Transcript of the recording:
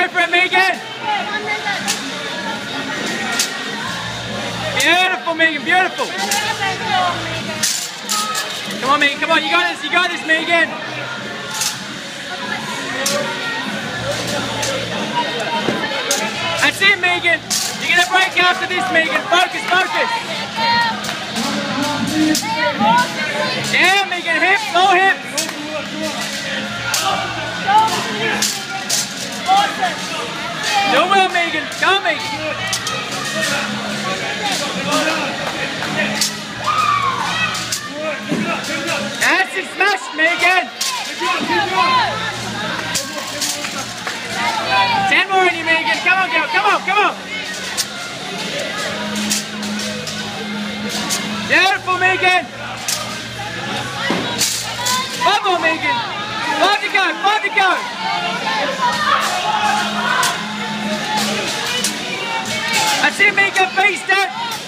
for it, Megan. Beautiful, Megan, beautiful. Come on, Megan, come on, you got this, Megan. That's it, Megan. You're going to break after this, Megan. Focus, focus. Yeah, Megan, hips, more hips. Do well, Megan. Go, Megan. That's it, smash, Megan. 10 more in you, Megan. Come on, girl. Come on, come on. Beautiful, Megan. 5 more, Megan. 5 to go, 5 to go. That's it, Megan. Beast it.